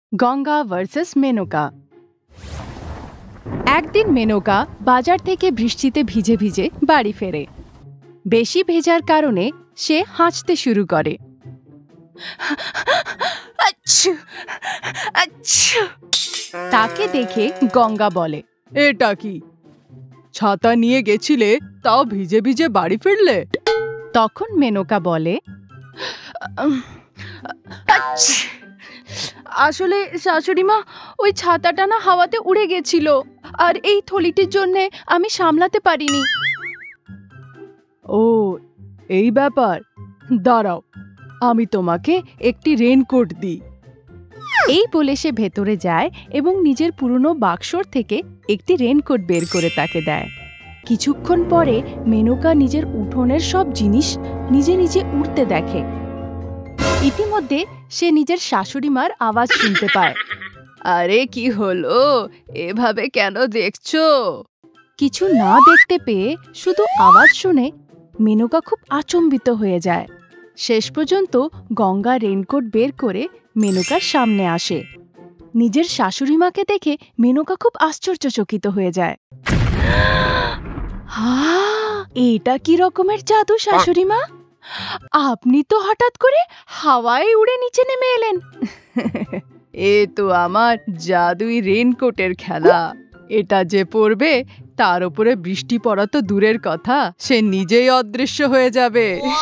Ganga versus Menaka. একদিন মেনকা বাজার থেকে বৃষ্টিতে ভিজে ভিজে বাড়ি ফেরে। বেশি ভেজার কারণে সে হাঁচতে শুরু করে। তাকে দেখে গঙ্গা বলে, এটা কি? ছাতা নিয়ে গেছিলে, তাও ভিজে ভিজে বাড়ি ফিরলে? তখন মেনকা বলে, আসলে শাশুড়িমা, ওই ছাতাটা না হাওয়াতে উড়ে গেছিল, আর এই থলিটির জন্যে আমি সামলাতে পারিনি। ও, এই ব্যাপার। দাঁড়াও, আমি তোমাকে একটি রেনকোট দিই। এই বলে সে ভেতরে যায় এবং নিজের পুরনো বাক্সর থেকে একটি রেনকোট বের করে তাকে দেয়। কিছুক্ষণ পরে মেনকা নিজের উঠোনের সব জিনিস নিজে নিজে উড়তে দেখে। ইতিমধ্যে সে নিজের শাশুড়িমার আওয়াজ শুনতে পায়। আরে কি হলো? এভাবে কেন দেখছো? কিছু না দেখতে পেয়ে শুধু আওয়াজ শুনে মেনকা খুব আচম্বিত হয়ে যায়। শেষ পর্যন্ত গঙ্গা রেনকোট বের করে মেনকার সামনে আসে। নিজের শাশুড়িমাকে দেখে মেনকা খুব আশ্চর্যচকিত হয়ে যায়। এটা কি রকমের জাদু শাশুড়িমা? আপনি তো হঠাৎ করে হাওয়ায় উড়ে নিচে নেমে এলেন। এ তো আমার জাদুই রেনকোটের খেলা। এটা যে পড়বে, তার উপরে বৃষ্টি পড়া তো দূরের কথা, সে নিজেই অদৃশ্য হয়ে যাবে।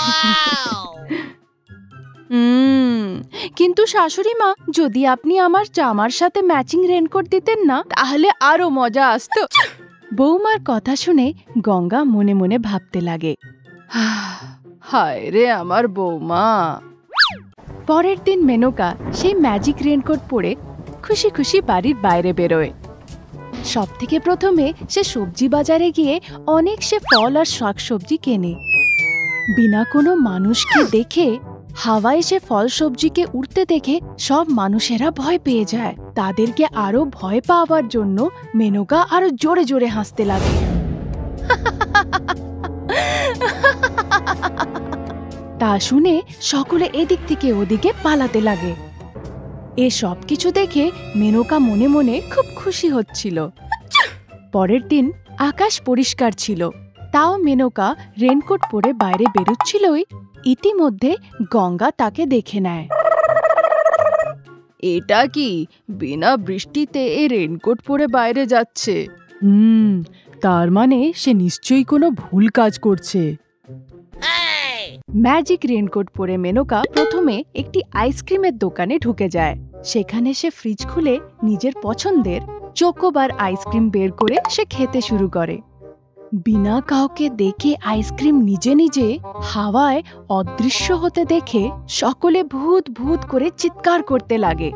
কিন্তু শাশুড়িমা, যদি আপনি আমার জামার সাথে ম্যাচিং রেনকোট দিতেন না, তাহলে আরো মজা আসতো। বৌমার কথা শুনে গঙ্গা মনে মনে ভাবতে লাগে, হায় রে আমার বৌমা। পরের দিন মেনকা সেই ম্যাজিক রেনকোট পরে খুশি খুশি বাড়ির বাইরে বেরোয়। সব থেকে প্রথমে সে সবজি বাজারে গিয়ে অনেক সে ফল আর শাকসবজি কেনে। বিনা কোনো মানুষকে দেখে হাওয়ায় সে ফল সবজিকে উড়তে দেখে সব মানুষেরা ভয় পেয়ে যায়। তাদেরকে আরো ভয় পাওয়ার জন্য মেনকা আরো জোরে জোরে হাসতে লাগে। তা শুনে সকলে এদিক থেকে ওদিকে পালাতে লাগে। এ সব কিছু দেখে মেনকা মনে মনে খুব খুশি হচ্ছিল। পরের দিন আকাশ পরিষ্কার ছিল, তাও মেনকা রেনকোট পরে বাইরে বেরোচ্ছিলই ইতিমধ্যে গঙ্গা তাকে দেখে নেয়। এটা কি? বিনা বৃষ্টিতে এ রেনকোট পরে বাইরে যাচ্ছে। তার মানে সে নিশ্চয়ই কোনো ভুল কাজ করছে। ম্যাজিক রেনকোট পরে মেনকা প্রথমে একটি আইসক্রিমের দোকানে ঢুকে যায়। সেখানে সে ফ্রিজ খুলে নিজের পছন্দের চোকোবার আইসক্রিম বের করে সে খেতে শুরু করে। বিনা কাউকে দেখে আইসক্রিম নিজে নিজে হাওয়ায় অদৃশ্য হতে দেখে সকলে ভূত ভূত করে চিৎকার করতে লাগে।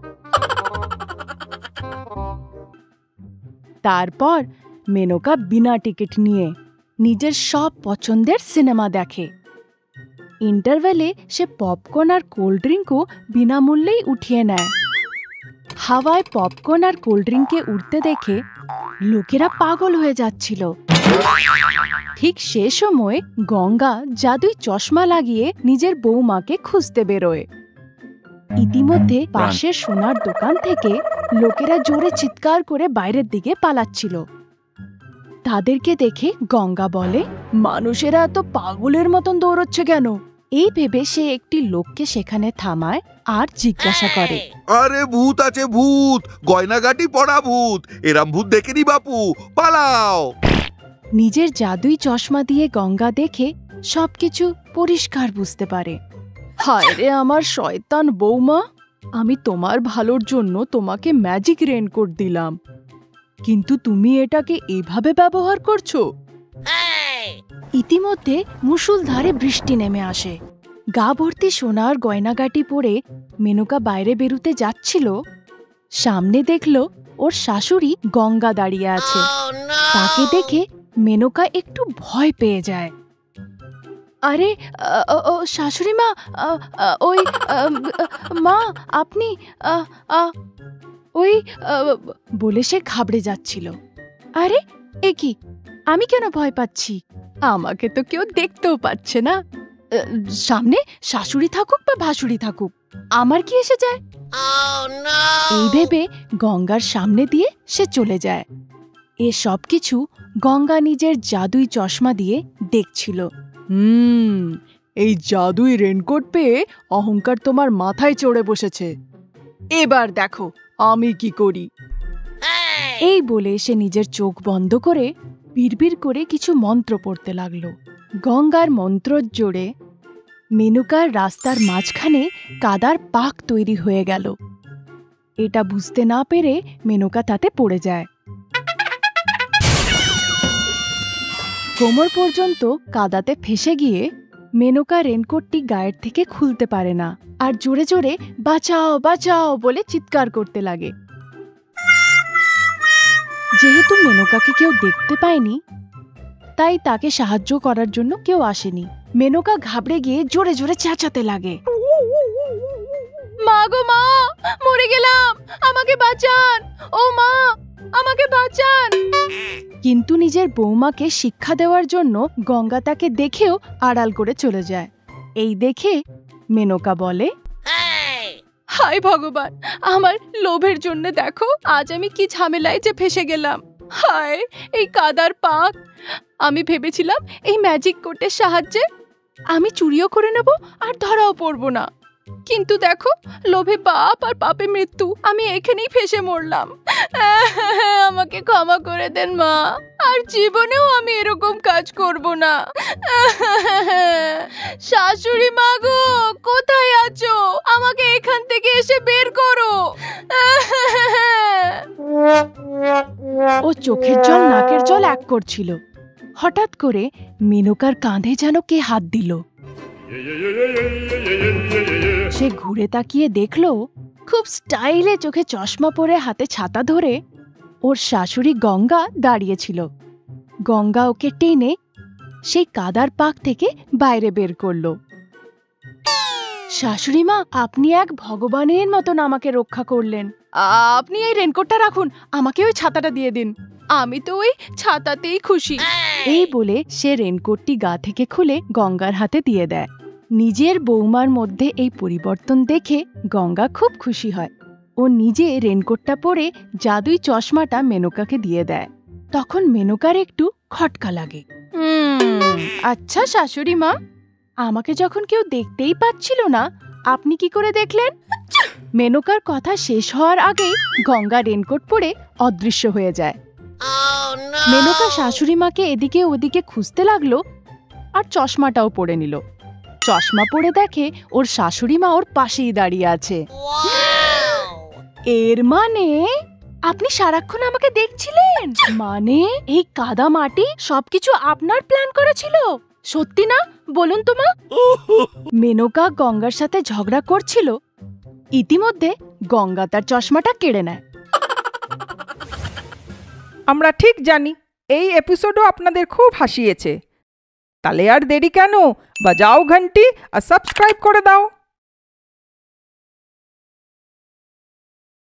তারপর মেনকা বিনা টিকিট নিয়ে নিজের সব পছন্দের সিনেমা দেখে। ইন্টারভেলে সে পপকর্ন আর কোল্ড ড্রিঙ্কও বিনামূল্যেই উঠিয়ে নেয়। হাওয়ায় পপকর্ন আর কোল্ড ড্রিঙ্কে উঠতে দেখে লোকেরা পাগল হয়ে যাচ্ছিল। ঠিক সে সময় গঙ্গা জাদুই চশমা লাগিয়ে নিজের বৌমাকে খুঁজতে বেরোয়। ইতিমধ্যে পাশের সোনার দোকান থেকে লোকেরা জোরে চিৎকার করে বাইরের দিকে পালাচ্ছিল। তাদেরকে দেখে গঙ্গা বলে, মানুষেরা এত পাগলের মতন দৌড়চ্ছে কেন? এই ভেবে সে একটি লোককে সেখানে থামায় আর জিজ্ঞাসা করে, আরে ভূত আছে, ভূত! গয়নাগাটি পড়া ভূত! এরাম ভূত দেখেনি বাপু, পালাও! নিজের জাদুই চশমা দিয়ে গঙ্গা দেখে সবকিছু পরিষ্কার বুঝতে পারে। হায় রে আমার শয়তান বৌমা, আমি তোমার ভালোর জন্য তোমাকে ম্যাজিক রেনকোট দিলাম, কিন্তু তুমি এটাকে এভাবে ব্যবহার করছো। ইতিমধ্যে মুষলধারে বৃষ্টি নেমে আসে। গা ভর্তি সোনার গয়নাগাটি পরে মেনকা বাইরে বেরুতে যাচ্ছিল। সামনে দেখল ওর শাশুড়ি গঙ্গা দাঁড়িয়ে আছে। তাকে দেখে মেনকা একটু ভয় পেয়ে যায়। আরে শাশুড়ি মা, ওই মা, আপনি ওই বলে সে ঘাবড়ে যাচ্ছিল। আরে এ কি, আমি কেন ভয় পাচ্ছি? আমাকে তো কেউ দেখতেও পাচ্ছে না। সামনে শাশুড়ি থাকুক বা ভাসুড়ি থাকুক, আমার কি এসে যায়? এই ভেবে গঙ্গার সামনে দিয়ে সে চলে যায়। এ সব কিছু গঙ্গা নিজের জাদুই চশমা দিয়ে দেখছিল। এই জাদুই রেনকোট পেয়ে অহংকার তোমার মাথায় চড়ে বসেছে। এবার দেখো আমি কি করি। এই বলে সে নিজের চোখ বন্ধ করে বিড়বিড় করে কিছু মন্ত্র পড়তে লাগল। গঙ্গার মন্ত্রর জোরে মেনকার রাস্তার মাঝখানে কাদার পাক তৈরি হয়ে গেল। এটা বুঝতে না পেরে মেনকা তাতে পড়ে যায়। কোমর পর্যন্ত কাদাতে ফেসে গিয়ে মেনকা রেনকোটটি গায়ের থেকে খুলতে পারে না, আর জোরে জোরে বাঁচাও বাঁচাও বলে চিৎকার করতে লাগে। যেহেতু মেনকাকে কেউ দেখতে পায়নি, তাই তাকে সাহায্য করার জন্য কেউ আসেনি। মেনকা ঘাবড়ে গিয়ে জোরে জোরে চেঁচাতে লাগে, মা গো মা, মরে গেলাম, আমাকে বাঁচান, ও মা আমাকে বাঁচান। কিন্তু নিজের বৌমাকে শিক্ষা দেওয়ার জন্য গঙ্গা তাকে দেখেও আড়াল করে চলে যায়। এই দেখে মেনকা বলে, হায় ভগবান, আমার লোভের জন্য দেখো আজ আমি কি ঝামেলায় যে ফেসে গেলাম। হায় এই কাদার পাক, আমি ভেবেছিলাম এই ম্যাজিক কোটের সাহায্যে আমি চুরিও করে নেব আর ধরাও পড়ব না, কিন্তু দেখো লোভে পাপ আর পাপে মৃত্যু, আমি এখানেই ফেসে মরলাম। আমাকে ক্ষমা করে দেন মা, আর জীবনেও আমি এরকম কাজ করব না। শাশুড়ি মা গো, কোথায় আছো? আমাকে এখান থেকে এসে বের করো। ও চোখের জল নাকের জল এক করছিল। হঠাৎ করে মেনকার কাঁধে যেন কে হাত দিল। সে ঘুরে তাকিয়ে দেখল খুব স্টাইলে চোখে চশমা পরে হাতে ছাতা ধরে ওর শাশুড়ি গঙ্গা দাঁড়িয়েছিল। গঙ্গা ওকে টেনে সেই কাদার পাক থেকে বাইরে বের করল। শাশুড়ি মা, আপনি এক ভগবানের মতন আমাকে রক্ষা করলেন। আপনি এই রেনকোটটা রাখুন, আমাকে ওই ছাতাটা দিয়ে দিন, আমি তো ওই ছাতাতেই খুশি। এই বলে সে রেনকোটটি গা থেকে খুলে গঙ্গার হাতে দিয়ে দেয়। নিজের বৌমার মধ্যে এই পরিবর্তন দেখে গঙ্গা খুব খুশি হয়। ও নিজে রেনকোটটা পরে জাদুই চশমাটা মেনকাকে দিয়ে দেয়। তখন মেনকার একটু খটকা লাগে। আচ্ছা শাশুড়ি মা, আমাকে যখন কেউ দেখতেই পাচ্ছিল না, আপনি কি করে দেখলেন? মেনকার কথা শেষ হওয়ার আগেই গঙ্গা রেনকোট পরে অদৃশ্য হয়ে যায়। মেনকা শাশুড়ি মাকে এদিকে ওদিকে খুঁজতে লাগলো আর চশমাটাও পরে নিল। চশমা পরে দেখে ওর শাশুড়ি মা ওর পাশেই দাঁড়িয়ে আছে। এর মানে আপনি সারাক্ষণ আমাকে দেখছিলেন? মানে এই কাদা মাটি সবকিছু আপনার প্ল্যান করা ছিল? সত্যি না, বলুন তো মা। মেনকা গঙ্গার সাথে ঝগড়া করছিল, ইতিমধ্যে গঙ্গা তার চশমাটা কেড়ে নেয়। আমরা ঠিক জানি এই এপিসোডও আপনাদের খুব হাসিয়েছে। তাহলে আর দেরি কেন, বাজাও ঘন্টি আর সাবস্ক্রাইব করে দাও।